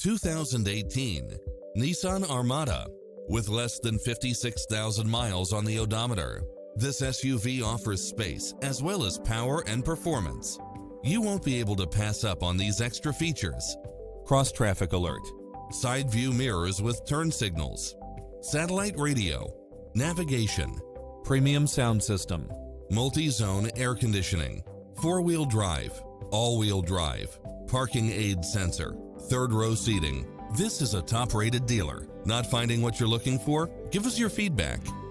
2018 Nissan Armada. With less than 56,000 miles on the odometer, this SUV offers space as well as power and performance. You won't be able to pass up on these extra features: cross-traffic alert, side view mirrors with turn signals, satellite radio, navigation, premium sound system, multi-zone air conditioning, four-wheel drive, all-wheel drive, parking aid sensor, third-row seating. This is a top-rated dealer. Not finding what you're looking for? Give us your feedback.